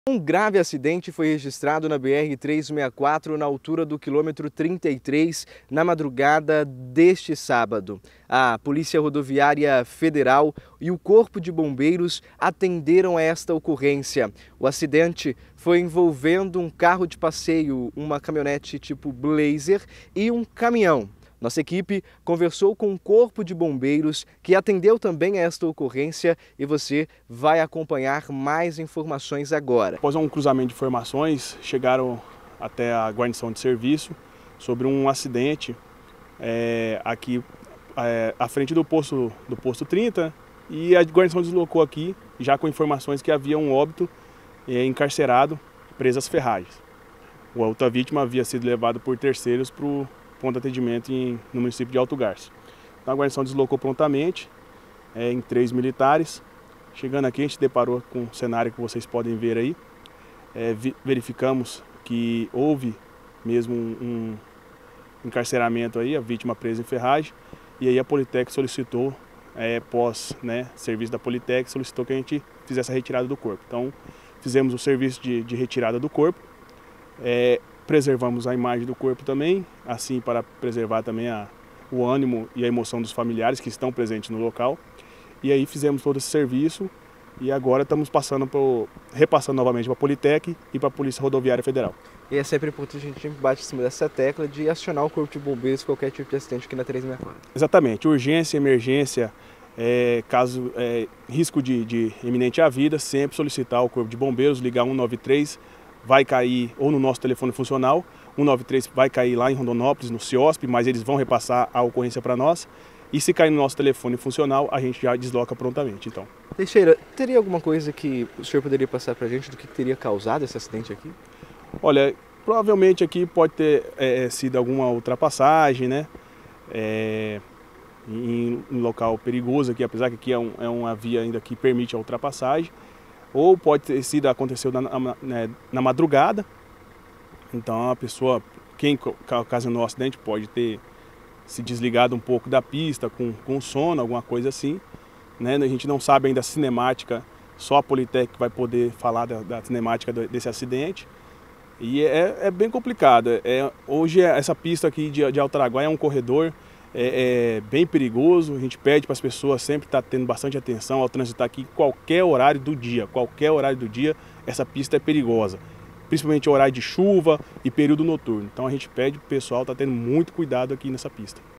Um grave acidente foi registrado na BR-364 na altura do quilômetro 33 na madrugada deste sábado. A Polícia Rodoviária Federal e o Corpo de Bombeiros atenderam a esta ocorrência. O acidente foi envolvendo um carro de passeio, uma caminhonete tipo Blazer e um caminhão. Nossa equipe conversou com o Corpo de Bombeiros, que atendeu também a esta ocorrência, e você vai acompanhar mais informações agora. Após um cruzamento de informações, chegaram até a guarnição de serviço sobre um acidente aqui à frente do posto 30, e a guarnição deslocou aqui, já com informações que havia um óbito encarcerado, preso às ferragens. A outra vítima havia sido levada por terceiros para o ponto de atendimento no município de Alto Garças. Então a guarnição deslocou prontamente, em 3 militares. Chegando aqui, a gente deparou com o cenário que vocês podem ver aí. Verificamos que houve mesmo um encarceramento aí, a vítima presa em ferragem, e aí a Politec solicitou, pós serviço da Politec, solicitou que a gente fizesse a retirada do corpo. Então fizemos o serviço de retirada do corpo. Preservamos a imagem do corpo também, assim para preservar também o ânimo e a emoção dos familiares que estão presentes no local. E aí fizemos todo esse serviço e agora estamos repassando novamente para a Politec e para a Polícia Rodoviária Federal. E é sempre importante a gente bate em cima dessa tecla de acionar o Corpo de Bombeiros qualquer tipo de acidente aqui na 364. Exatamente, urgência, emergência, caso risco de iminente à vida, sempre solicitar o Corpo de Bombeiros, ligar 193, vai cair ou no nosso telefone funcional, 193 vai cair lá em Rondonópolis, no CIOSP, mas eles vão repassar a ocorrência para nós. E se cair no nosso telefone funcional, a gente já desloca prontamente. Então. Teixeira, teria alguma coisa que o senhor poderia passar para a gente do que teria causado esse acidente aqui? Olha, provavelmente aqui pode ter sido alguma ultrapassagem, né? Em local perigoso aqui, apesar que aqui é uma via ainda que permite a ultrapassagem. Ou pode ter sido, aconteceu na madrugada. Então a pessoa, quem ocasionou o acidente, pode ter se desligado um pouco da pista com sono, alguma coisa assim. A gente não sabe ainda a cinemática, só a Politec vai poder falar da cinemática desse acidente. E é bem complicado. Hoje essa pista aqui de Alto Araguaia é um corredor bem perigoso. A gente pede para as pessoas sempre estar tendo bastante atenção ao transitar aqui qualquer horário do dia. Qualquer horário do dia essa pista é perigosa, principalmente horário de chuva e período noturno. Então a gente pede para o pessoal estar tendo muito cuidado aqui nessa pista.